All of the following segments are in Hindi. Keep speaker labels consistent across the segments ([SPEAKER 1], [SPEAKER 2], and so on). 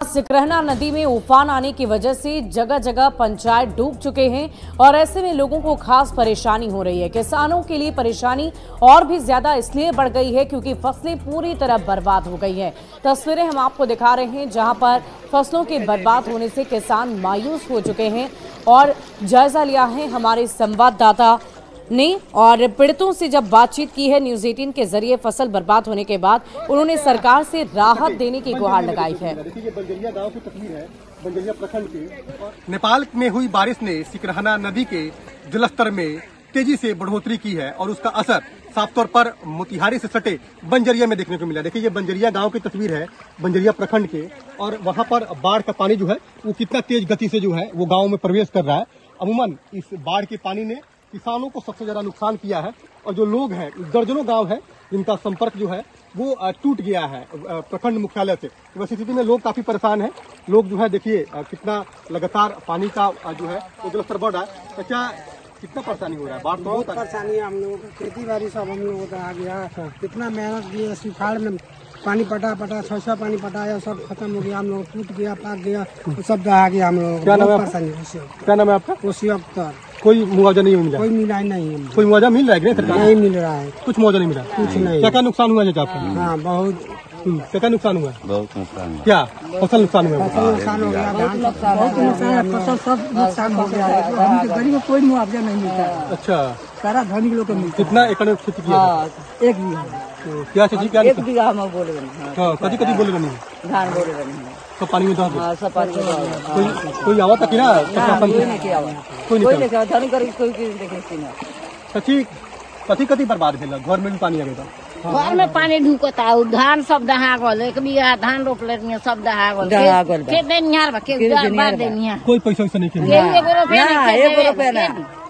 [SPEAKER 1] सिकरहना नदी में उफान आने की वजह से जगह जगह पंचायत डूब चुके हैं और ऐसे में लोगों को खास परेशानी हो रही है। किसानों के लिए परेशानी और भी ज्यादा इसलिए बढ़ गई है क्योंकि फसलें पूरी तरह बर्बाद हो गई हैं। तस्वीरें हम आपको दिखा रहे हैं जहां पर फसलों के बर्बाद होने से किसान मायूस हो चुके हैं और जायजा लिया है हमारे संवाददाता ने और पीड़ितों से जब बातचीत की है न्यूज़ 18 के जरिए फसल बर्बाद होने के बाद उन्होंने सरकार से राहत देने की गुहार लगाई है।
[SPEAKER 2] देखिए, ये बंजरिया गांव की तस्वीर है, बंजरिया प्रखंड की। नेपाल में हुई बारिश ने सिकरहना नदी के जलस्तर में तेजी से बढ़ोतरी की है और उसका असर साफ तौर पर मोतिहारी से सटे बंजरिया में देखने को मिला। देखिए, ये बंजरिया गांव की तस्वीर है, बंजरिया प्रखंड के, और वहां पर बाढ़ का पानी जो है वो कितना तेज गति से जो है वो गाँव में प्रवेश कर रहा है। अमूमन इस बाढ़ के पानी ने किसानों को सबसे ज्यादा नुकसान किया है और जो लोग हैं, दर्जनों गांव है जिनका संपर्क जो है वो टूट गया है प्रखंड मुख्यालय से। वैसी स्थिति में लोग काफी परेशान हैं। लोग जो है देखिए कितना लगातार पानी का जो है वो जलस्तर बढ़ रहा है। तो क्या कितना परेशानी हो रहा है? बाढ़ तो बहुत
[SPEAKER 3] परेशानी है हम लोगों को, खेती बाड़ी सब हम लोगों को आ गया। कितना मेहनत किए, सुखाड़ में पानी पटा छह पानी पटाया, सब खत्म हो गया, हम लोग टूट गया, पाक गया, सब दहा गया हम लोग।
[SPEAKER 2] क्या नाम है
[SPEAKER 3] परेशानी?
[SPEAKER 2] क्या नाम है आपका?
[SPEAKER 3] कोसी अख्तर।
[SPEAKER 2] कोई मुआवजा नहीं मिला?
[SPEAKER 3] कोई मिला ही नहीं है।
[SPEAKER 2] कोई मुआवजा मिल रहा है कि नहीं सरकार?
[SPEAKER 3] नहीं मिल रहा है,
[SPEAKER 2] कुछ मुआवजा नहीं मिला?
[SPEAKER 3] कुछ नहीं।
[SPEAKER 2] क्या क्या नुकसान हुआ है आपको?
[SPEAKER 3] हाँ, बहुत
[SPEAKER 2] क्या नुकसान हुआ?
[SPEAKER 4] बहुत नुकसान।
[SPEAKER 2] क्या फसल नुकसान हुआ?
[SPEAKER 3] फसल नुकसान हो गया, धान बहुत नुकसान है, फसल सब नुकसान हो गया है। हम गरीब को कोई मुआवजा नहीं मिलता है।
[SPEAKER 2] अच्छा,
[SPEAKER 3] सारा धनी लोग को मिलता है।
[SPEAKER 2] कितना एकड़ में खेती किया?
[SPEAKER 3] 1 बीघा।
[SPEAKER 2] क्या चीज? क्या
[SPEAKER 5] 1 बीघा में बोले
[SPEAKER 2] हाँ, कदी कदी बोले नहीं,
[SPEAKER 5] धान बोले नहीं,
[SPEAKER 2] सब पानी में दहा।
[SPEAKER 5] सब पानी में
[SPEAKER 2] कोई आवा तक ना
[SPEAKER 5] कोई नहीं किया,
[SPEAKER 2] कोई नहीं
[SPEAKER 5] किया, धनी करी कोई देखे नहीं।
[SPEAKER 2] सची कथी कथी बर्बाद भेल? घर में भी पानी आ गया?
[SPEAKER 6] घर में पानी ढुकता, धान सब दहा गल। 1 बीघा धान रोपले सब दहा गल। के देनिहार बा, के बर्बाद देनिहार।
[SPEAKER 2] कोई पैसा वैसा नहीं
[SPEAKER 6] के
[SPEAKER 2] किया?
[SPEAKER 6] 1 रुपया नहीं,
[SPEAKER 5] 1 रुपया ना।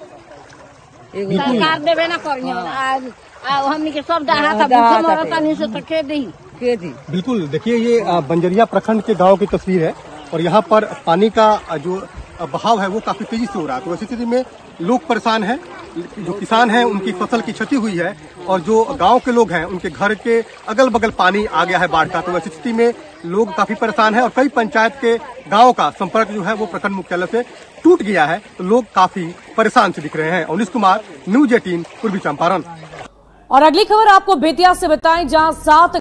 [SPEAKER 6] सरकार देवे ना करियो। आज हमनी के सब दहा था, भूखे मरता नहीं से तो के दी।
[SPEAKER 2] बिल्कुल, देखिए ये बंजरिया प्रखंड के गांव की तस्वीर है और यहाँ पर पानी का जो बहाव है वो काफी तेजी से हो रहा है। तो ऐसी स्थिति में लोग परेशान हैं, जो किसान हैं उनकी फसल की क्षति हुई है और जो गांव के लोग हैं उनके घर के अगल बगल पानी आ गया है बाढ़ का। तो ऐसी स्थिति में लोग काफी परेशान हैं और कई पंचायत के गांव का संपर्क जो है वो प्रखंड मुख्यालय से टूट गया है। तो लोग काफी परेशान से दिख रहे हैं। अनिश कुमार, न्यूज़ 18 पूर्वी चंपारण।
[SPEAKER 1] और अगली खबर आपको बेतिया से बताएं जहां 7